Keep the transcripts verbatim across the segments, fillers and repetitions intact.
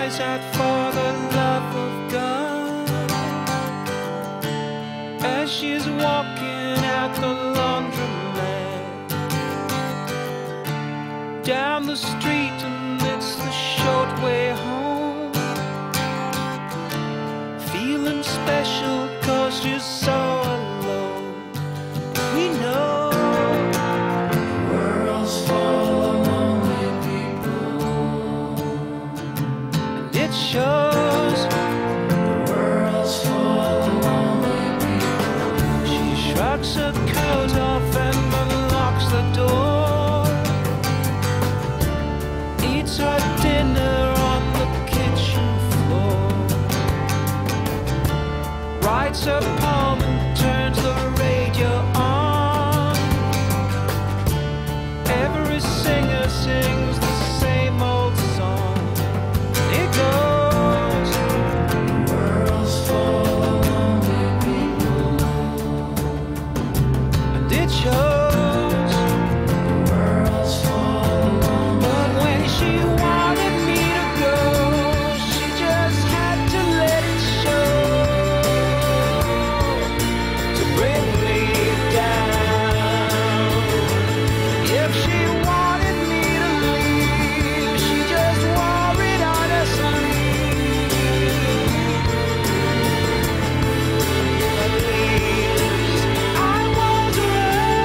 cries out for the love of God as she's walking out the laundromat. Down the street and it's the short way home, feeling special cause she's so alone. We know shows the world's full of lonely people. She shrugs her coat off and unlocks the door, eats her dinner on the kitchen floor, writes her poem and turns the radio on. Every singer sings the same old song. It goes shows the world's full, but when she wanted me to go, she just had to let it show, to bring me down. If she wanted me to leave, she just wore it on her sleeve. At least I was right.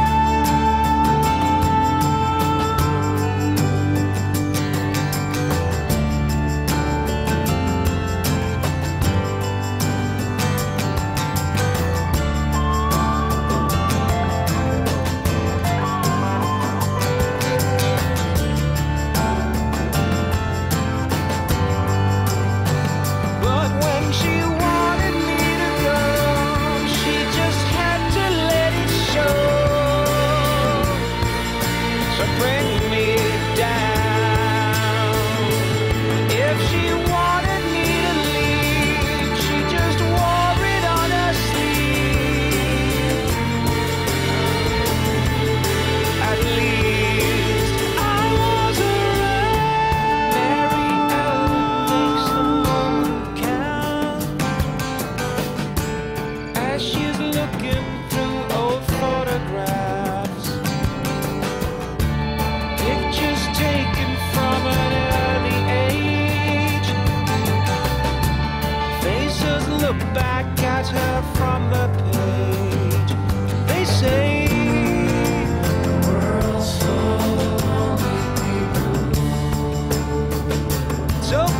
Look back at her from the page. They say the world's full of lonely people. So